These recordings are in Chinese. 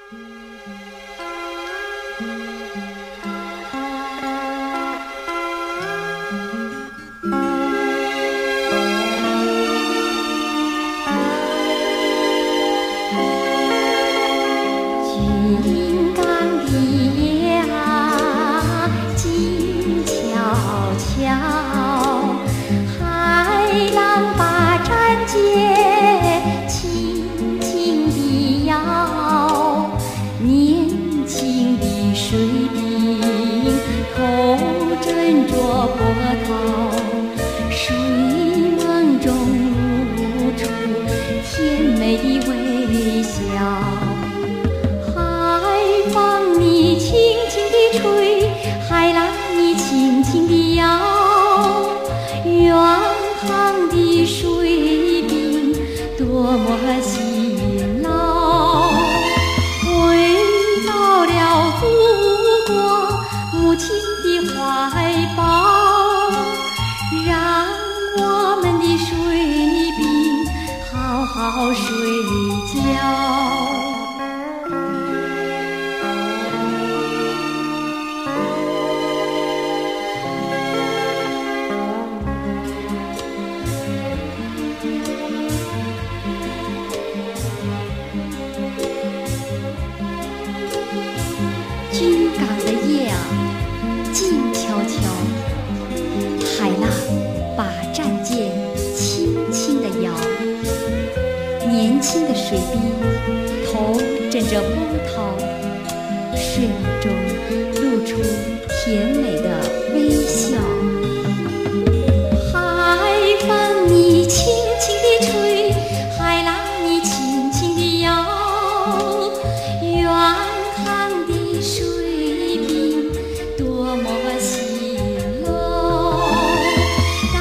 金刚的夜啊，静悄悄，海浪把战舰轻轻地摇，年轻的水兵头枕着波涛，水梦中露出甜美的微笑。海风你轻轻地吹，海浪你轻轻地摇，远航的水兵多么辛劳，回到了祖国母亲的怀抱，让我们的水兵好好睡觉。金港的夜啊，静悄悄，海浪把战舰轻轻地摇，年轻的水兵头枕着波涛，睡梦中露出甜美的微笑。海风你轻轻地吹，海浪你轻轻地摇，远航的水兵多么辛劳，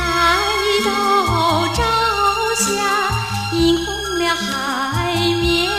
待到朝霞映红了海面，